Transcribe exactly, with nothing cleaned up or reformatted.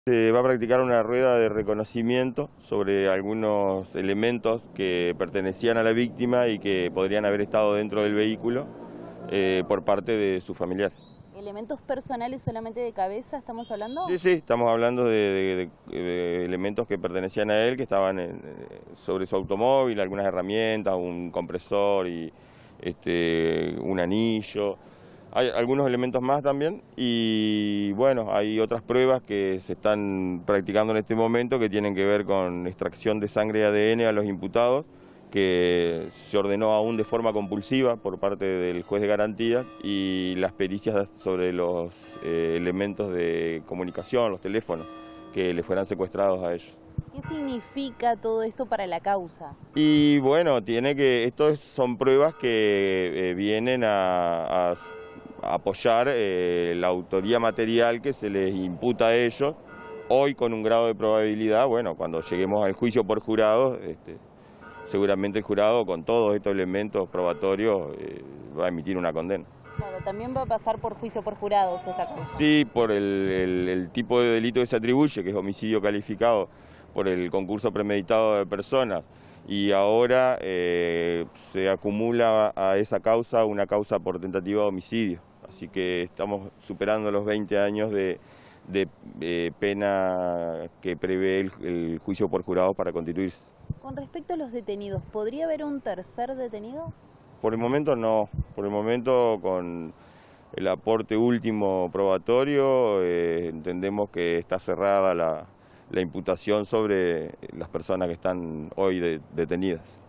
Se va a practicar una rueda de reconocimiento sobre algunos elementos que pertenecían a la víctima y que podrían haber estado dentro del vehículo eh, por parte de sus familiares. ¿Elementos personales solamente de cabeza estamos hablando? Sí, sí, estamos hablando de, de- de elementos que pertenecían a él, que estaban en- sobre su automóvil, algunas herramientas, un compresor y este, un anillo. Hay algunos elementos más también y bueno, hay otras pruebas que se están practicando en este momento que tienen que ver con extracción de sangre y A D N a los imputados, que se ordenó aún de forma compulsiva por parte del juez de garantía, y las pericias sobre los eh, elementos de comunicación, los teléfonos, que le fueran secuestrados a ellos. ¿Qué significa todo esto para la causa? Y bueno, tiene que, estos son pruebas que eh, vienen a, a apoyar eh, la autoría material que se les imputa a ellos, hoy con un grado de probabilidad. Bueno, cuando lleguemos al juicio por jurado, este, seguramente el jurado con todos estos elementos probatorios eh, va a emitir una condena. Claro, también va a pasar por juicio por jurados esta causa. Sí, por el, el, el tipo de delito que se atribuye, que es homicidio calificado por el concurso premeditado de personas, y ahora eh, se acumula a esa causa una causa por tentativa de homicidio. Así que estamos superando los veinte años de, de eh, pena que prevé el, el juicio por jurado para constituirse. Con respecto a los detenidos, ¿podría haber un tercer detenido? Por el momento no, por el momento con el aporte último probatorio eh, entendemos que está cerrada la, la imputación sobre las personas que están hoy de, detenidas.